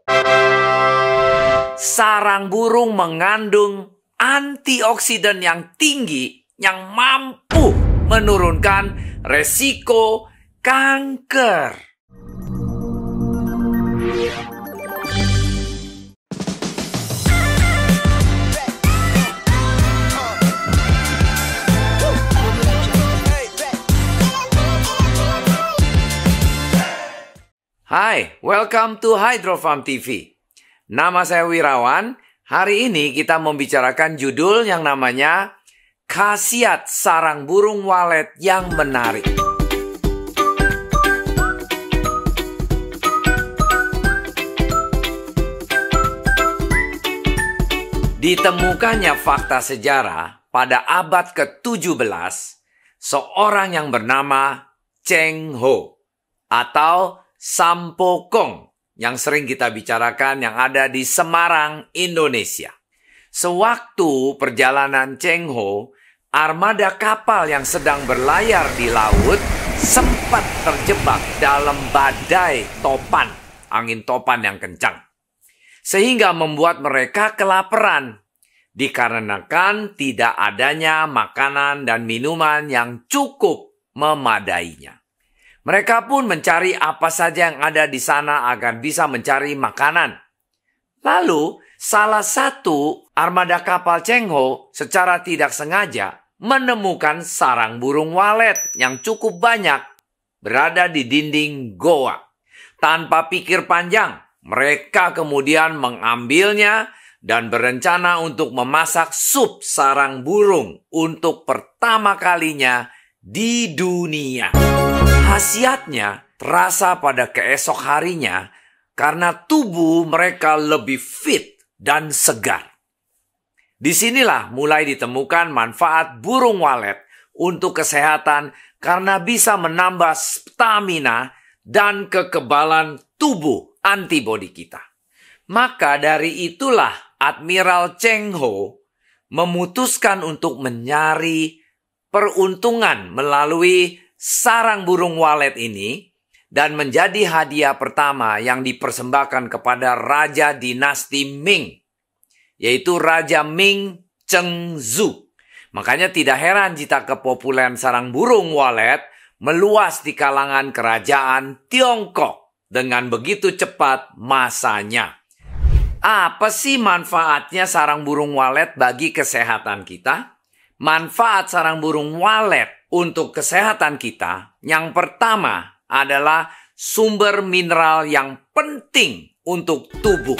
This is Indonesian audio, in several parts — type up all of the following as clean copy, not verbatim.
Sarang burung mengandung antioksidan yang tinggi yang mampu menurunkan resiko kanker. Hai, welcome to Hydro Farm TV. Nama saya Wirawan. Hari ini kita membicarakan judul yang namanya Khasiat Sarang Burung Walet yang Menarik. Ditemukannya fakta sejarah pada abad ke-17, seorang yang bernama Cheng Ho atau Sampokong yang sering kita bicarakan yang ada di Semarang, Indonesia. Sewaktu perjalanan Cheng Ho, armada kapal yang sedang berlayar di laut sempat terjebak dalam badai topan, angin topan yang kencang. Sehingga membuat mereka kelaparan, dikarenakan tidak adanya makanan dan minuman yang cukup memadainya. Mereka pun mencari apa saja yang ada di sana agar bisa mencari makanan. Lalu, salah satu armada kapal Cheng Ho secara tidak sengaja menemukan sarang burung walet yang cukup banyak berada di dinding goa. Tanpa pikir panjang, mereka kemudian mengambilnya dan berencana untuk memasak sup sarang burung untuk pertama kalinya di dunia. Khasiatnya terasa pada keesok harinya karena tubuh mereka lebih fit dan segar. Disinilah mulai ditemukan manfaat burung walet untuk kesehatan karena bisa menambah stamina dan kekebalan tubuh antibodi kita. Maka dari itulah Admiral Cheng Ho memutuskan untuk mencari peruntungan melalui sarang burung walet ini dan menjadi hadiah pertama yang dipersembahkan kepada Raja Dinasti Ming, yaitu Raja Ming Chengzu. Makanya tidak heran jika kepopuleran sarang burung walet meluas di kalangan kerajaan Tiongkok dengan begitu cepat masanya. Apa sih manfaatnya sarang burung walet bagi kesehatan kita? Manfaat sarang burung walet untuk kesehatan kita, yang pertama adalah sumber mineral yang penting untuk tubuh.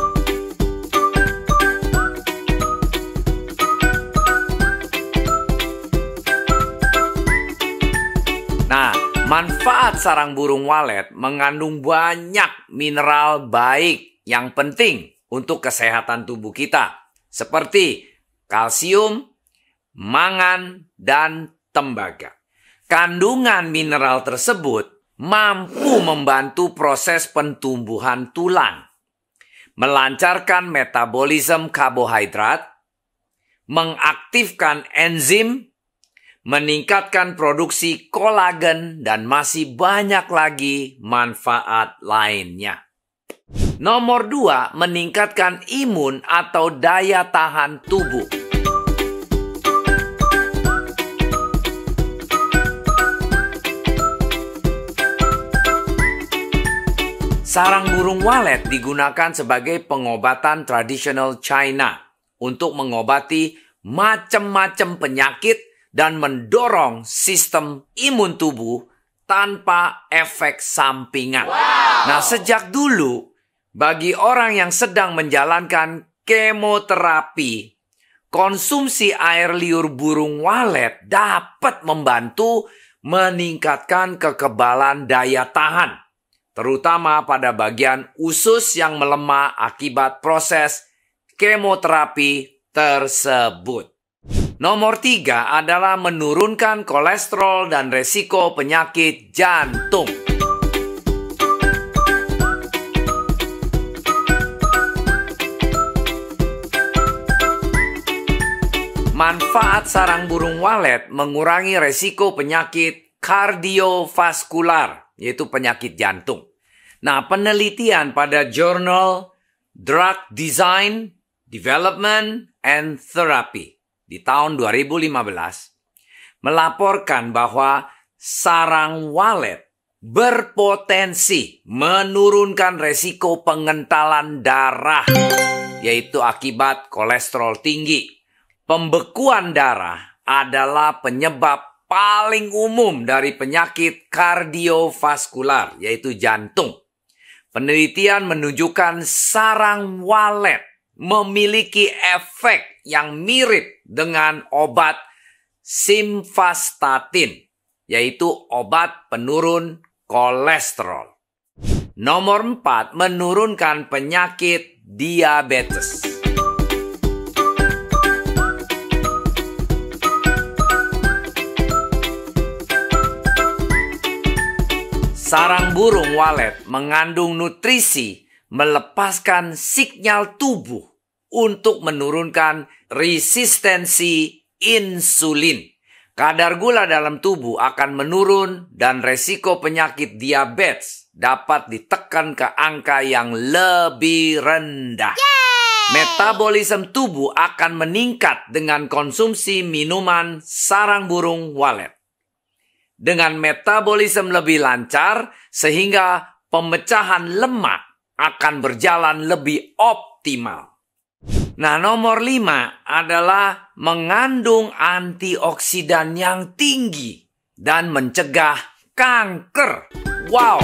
Nah, manfaat sarang burung walet mengandung banyak mineral baik yang penting untuk kesehatan tubuh kita, seperti kalsium, mangan, dan tembaga. Kandungan mineral tersebut mampu membantu proses pertumbuhan tulang, melancarkan metabolisme karbohidrat, mengaktifkan enzim, meningkatkan produksi kolagen, dan masih banyak lagi manfaat lainnya. Nomor 2, meningkatkan imun atau daya tahan tubuh. Sarang burung walet digunakan sebagai pengobatan tradisional China untuk mengobati macam-macam penyakit dan mendorong sistem imun tubuh tanpa efek sampingan. Nah, sejak dulu, bagi orang yang sedang menjalankan kemoterapi, konsumsi air liur burung walet dapat membantu meningkatkan kekebalan daya tahan, terutama pada bagian usus yang melemah akibat proses kemoterapi tersebut. Nomor 3 adalah menurunkan kolesterol dan resiko penyakit jantung. Manfaat sarang burung walet mengurangi resiko penyakit kardiovaskular, yaitu penyakit jantung. Nah, penelitian pada jurnal Drug Design, Development, and Therapy di tahun 2015 melaporkan bahwa sarang walet berpotensi menurunkan resiko pengentalan darah, yaitu akibat kolesterol tinggi. Pembekuan darah adalah penyebab paling umum dari penyakit kardiovaskular, yaitu jantung. Penelitian menunjukkan sarang walet memiliki efek yang mirip dengan obat simvastatin, yaitu obat penurun kolesterol. Nomor 4, menurunkan penyakit diabetes. Sarang burung walet mengandung nutrisi melepaskan sinyal tubuh untuk menurunkan resistensi insulin. Kadar gula dalam tubuh akan menurun dan resiko penyakit diabetes dapat ditekan ke angka yang lebih rendah. Metabolisme tubuh akan meningkat dengan konsumsi minuman sarang burung walet. Dengan metabolisme lebih lancar, sehingga pemecahan lemak akan berjalan lebih optimal. Nah, nomor 5 adalah mengandung antioksidan yang tinggi dan mencegah kanker. Wow!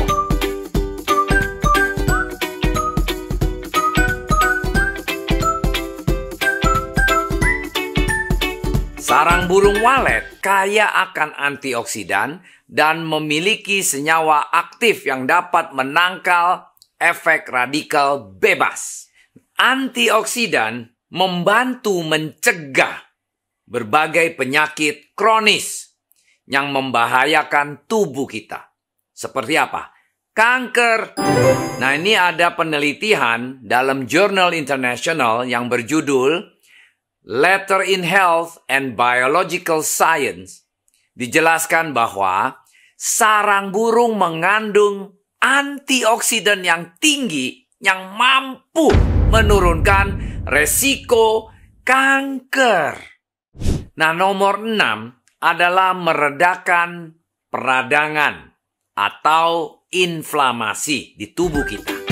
Sarang burung walet kaya akan antioksidan dan memiliki senyawa aktif yang dapat menangkal efek radikal bebas. Antioksidan membantu mencegah berbagai penyakit kronis yang membahayakan tubuh kita. Seperti apa? Kanker. Nah, ini ada penelitian dalam jurnal internasional yang berjudul Letter in Health and Biological Science. Dijelaskan bahwa sarang burung mengandung antioksidan yang tinggi yang mampu menurunkan resiko kanker. Nah, nomor 6 adalah meredakan peradangan atau inflamasi di tubuh kita.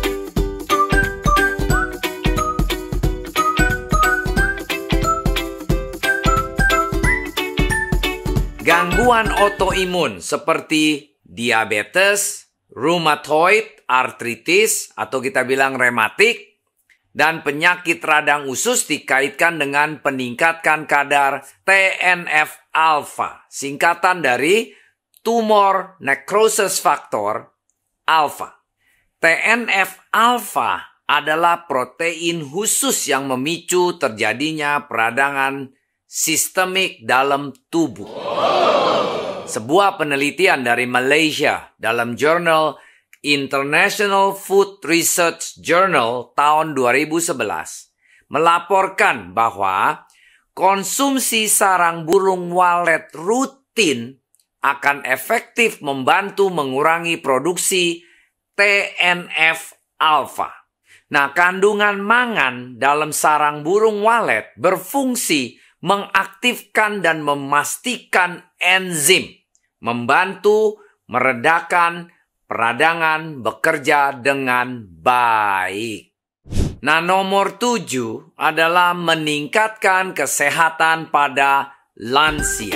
Gangguan autoimun seperti diabetes, rheumatoid arthritis atau kita bilang rematik, dan penyakit radang usus dikaitkan dengan peningkatan kadar TNF-alpha, singkatan dari tumor necrosis factor alpha. TNF-alpha adalah protein khusus yang memicu terjadinya peradangan sistemik dalam tubuh. Sebuah penelitian dari Malaysia dalam jurnal International Food Research Journal tahun 2011 melaporkan bahwa konsumsi sarang burung walet rutin akan efektif membantu mengurangi produksi TNF-alpha. Nah, kandungan mangan dalam sarang burung walet berfungsi mengaktifkan dan memastikan enzim, membantu meredakan peradangan bekerja dengan baik. Nah, nomor 7 adalah meningkatkan kesehatan pada lansia.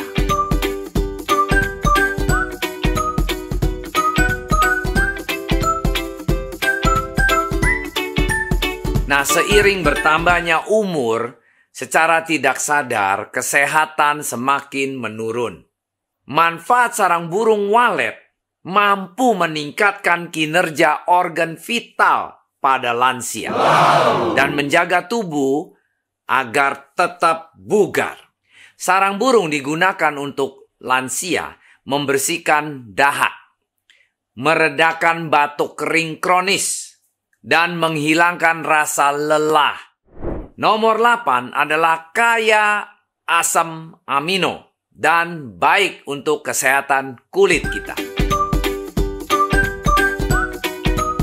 Nah, seiring bertambahnya umur, secara tidak sadar, kesehatan semakin menurun. Manfaat sarang burung walet mampu meningkatkan kinerja organ vital pada lansia dan menjaga tubuh agar tetap bugar. Sarang burung digunakan untuk lansia membersihkan dahak, meredakan batuk kering kronis, dan menghilangkan rasa lelah. Nomor 8 adalah kaya asam amino dan baik untuk kesehatan kulit kita.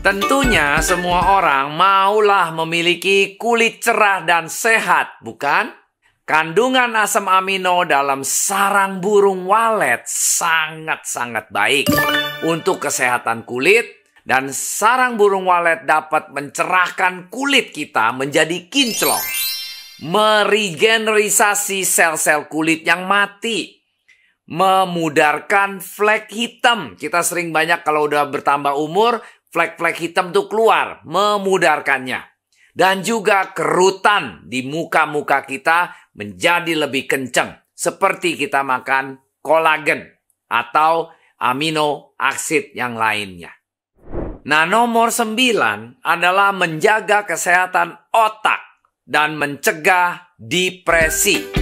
Tentunya semua orang maulah memiliki kulit cerah dan sehat, bukan? Kandungan asam amino dalam sarang burung walet sangat-sangat baik untuk kesehatan kulit, dan sarang burung walet dapat mencerahkan kulit kita menjadi kinclong, meregenerasi sel-sel kulit yang mati, memudarkan flek hitam. Kita sering banyak kalau udah bertambah umur, flek-flek hitam tuh keluar, memudarkannya. Dan juga kerutan di muka-muka kita menjadi lebih kencang, seperti kita makan kolagen atau amino aksid yang lainnya. Nah, nomor 9 adalah menjaga kesehatan otak dan mencegah depresi.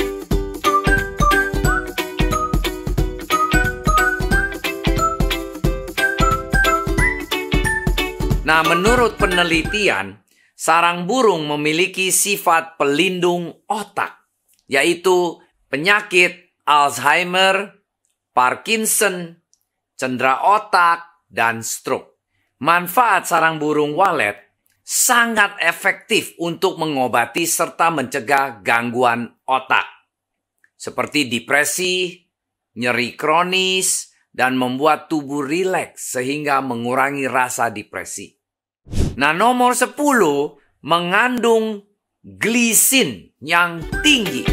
Nah, menurut penelitian, sarang burung memiliki sifat pelindung otak, yaitu penyakit Alzheimer, Parkinson, cedera otak, dan stroke. Manfaat sarang burung walet sangat efektif untuk mengobati serta mencegah gangguan otak, seperti depresi, nyeri kronis, dan membuat tubuh rileks sehingga mengurangi rasa depresi. Nah, nomor 10 mengandung glisin yang tinggi.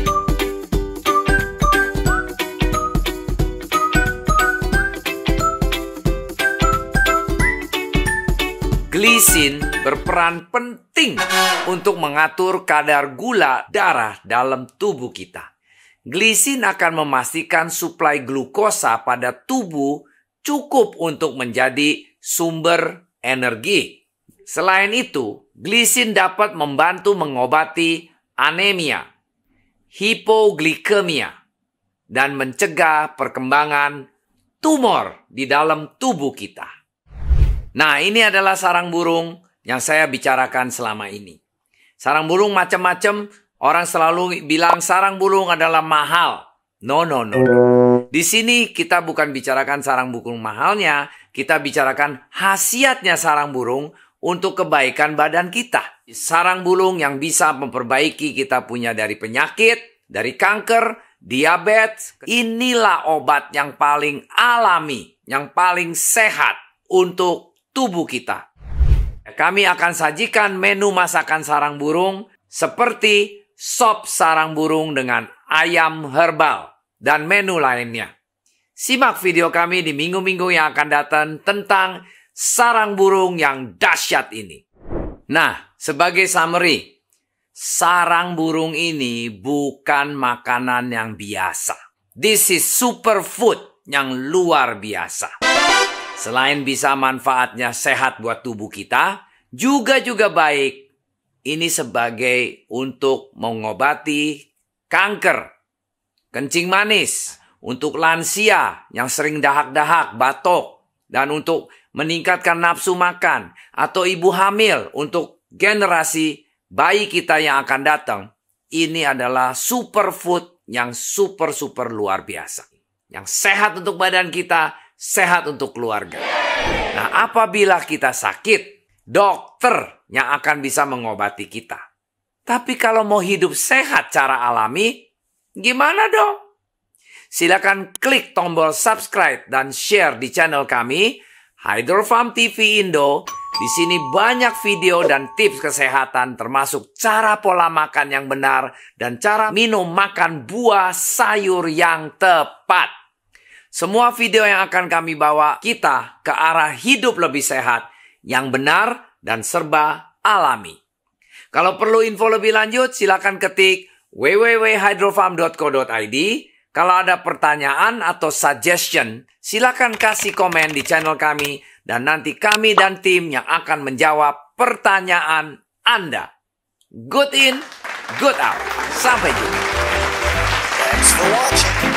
Glisin berperan penting untuk mengatur kadar gula darah dalam tubuh kita. Glisin akan memastikan suplai glukosa pada tubuh cukup untuk menjadi sumber energi. Selain itu, glisin dapat membantu mengobati anemia, hipoglikemia, dan mencegah perkembangan tumor di dalam tubuh kita. Nah, ini adalah sarang burung yang saya bicarakan selama ini. Sarang burung macam-macam, orang selalu bilang sarang burung adalah mahal. No. Di sini kita bukan bicarakan sarang burung mahalnya, kita bicarakan khasiatnya sarang burung untuk kebaikan badan kita. Sarang burung yang bisa memperbaiki kita punya dari penyakit, dari kanker, diabetes. Inilah obat yang paling alami, yang paling sehat untuk tubuh kita. Kami akan sajikan menu masakan sarang burung seperti sop sarang burung dengan ayam herbal dan menu lainnya. Simak video kami di minggu-minggu yang akan datang tentang sarang burung yang dahsyat ini. Nah, sebagai summary, sarang burung ini bukan makanan yang biasa. This is superfood yang luar biasa. Selain bisa manfaatnya sehat buat tubuh kita, juga baik. Ini sebagai untuk mengobati kanker, kencing manis, untuk lansia yang sering dahak-dahak, batuk, dan untuk meningkatkan nafsu makan, atau ibu hamil untuk generasi bayi kita yang akan datang. Ini adalah superfood yang super luar biasa. Yang sehat untuk badan kita, sehat untuk keluarga. Nah, apabila kita sakit, dokter yang akan bisa mengobati kita. Tapi kalau mau hidup sehat cara alami, gimana dong? Silakan klik tombol subscribe dan share di channel kami, Hydro Farm TV Indo. Di sini banyak video dan tips kesehatan termasuk cara pola makan yang benar dan cara minum makan buah sayur yang tepat. Semua video yang akan kami bawa kita ke arah hidup lebih sehat, yang benar dan serba alami. Kalau perlu info lebih lanjut, silakan ketik www.hydrofarm.co.id. Kalau ada pertanyaan atau suggestion, silakan kasih komen di channel kami dan nanti kami dan tim yang akan menjawab pertanyaan Anda. Good in, good out. Sampai jumpa. Thanks for watching.